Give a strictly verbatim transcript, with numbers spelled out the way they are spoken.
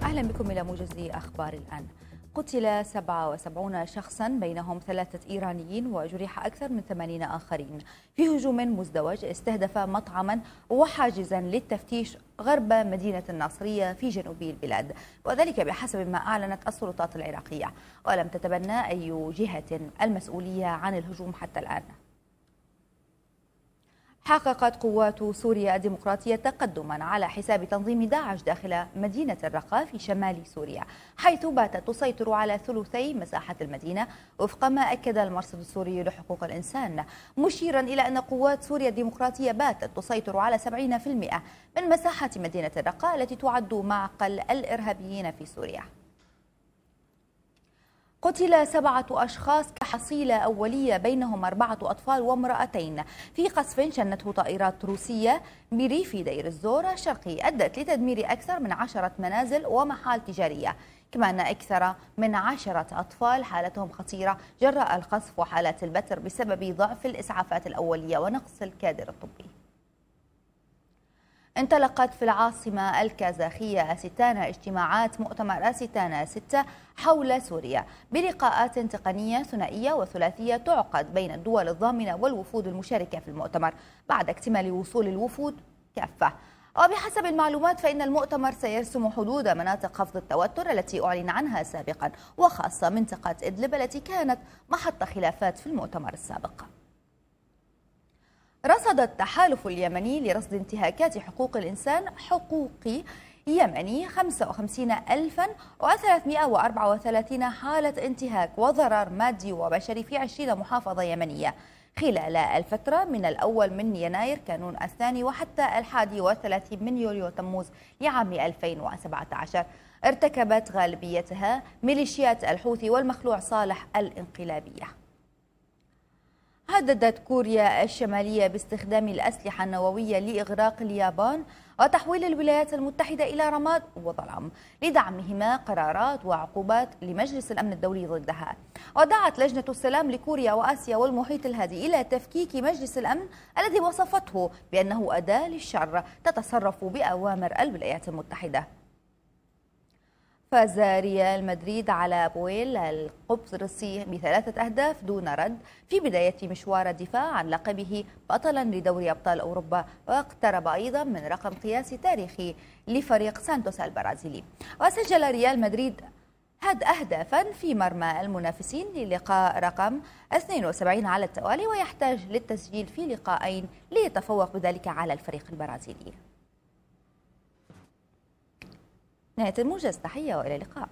أهلا بكم إلى موجز أخبار الآن. قتل سبعة وسبعين شخصا بينهم ثلاثة إيرانيين وجرح أكثر من ثمانين آخرين في هجوم مزدوج استهدف مطعما وحاجزا للتفتيش غرب مدينة الناصرية في جنوب البلاد، وذلك بحسب ما أعلنت السلطات العراقية، ولم تتبنى أي جهة المسؤولية عن الهجوم حتى الآن. حققت قوات سوريا الديمقراطية تقدما على حساب تنظيم داعش داخل مدينة الرقة في شمال سوريا، حيث باتت تسيطر على ثلثي مساحة المدينة وفق ما أكد المرصد السوري لحقوق الإنسان، مشيرا إلى أن قوات سوريا الديمقراطية باتت تسيطر على سبعين بالمئة من مساحة مدينة الرقة التي تعد معقل الإرهابيين في سوريا. قتل سبعة أشخاص كحصيلة أولية بينهم أربعة أطفال وامرأتين في قصف شنته طائرات روسية بريف دير الزور الشرقي أدت لتدمير أكثر من عشرة منازل ومحال تجارية، كما أن أكثر من عشرة أطفال حالتهم خطيرة جراء القصف وحالات البتر بسبب ضعف الإسعافات الأولية ونقص الكادر الطبي. انطلقت في العاصمة الكازاخية أستانا اجتماعات مؤتمر أستانا ستة حول سوريا بلقاءات تقنية ثنائية وثلاثية تعقد بين الدول الضامنة والوفود المشاركة في المؤتمر بعد اكتمال وصول الوفود كافة. وبحسب المعلومات فإن المؤتمر سيرسم حدود مناطق خفض التوتر التي أعلن عنها سابقا، وخاصة منطقة إدلب التي كانت محط خلافات في المؤتمر السابق. رصد التحالف اليمني لرصد انتهاكات حقوق الإنسان حقوقي يمني خمسة وخمسين ألفا وثلاثمئة وأربعة وثلاثين حالة انتهاك وضرر مادي وبشري في عشرين محافظة يمنية خلال الفترة من الأول من يناير كانون الثاني وحتى الحادي والثلاثين من يوليو تموز لعام ألفين وسبعة عشر. ارتكبت غالبيتها ميليشيات الحوثي والمخلوع صالح الانقلابية. هددت كوريا الشمالية باستخدام الأسلحة النووية لإغراق اليابان وتحويل الولايات المتحدة إلى رماد وظلام لدعمهما قرارات وعقوبات لمجلس الأمن الدولي ضدها. ودعت لجنة السلام لكوريا وآسيا والمحيط الهادي إلى تفكيك مجلس الأمن الذي وصفته بأنه أداة للشر تتصرف بأوامر الولايات المتحدة. فاز ريال مدريد على بويل القبرصي بثلاثة أهداف دون رد في بداية مشوار الدفاع عن لقبه بطلا لدوري أبطال أوروبا، واقترب أيضا من رقم قياسي تاريخي لفريق سانتوس البرازيلي. وسجل ريال مدريد هد أهدافا في مرمى المنافسين للقاء رقم اثنين وسبعين على التوالي، ويحتاج للتسجيل في لقاءين ليتفوق بذلك على الفريق البرازيلي. نهاية الموجز، تحية وإلى اللقاء.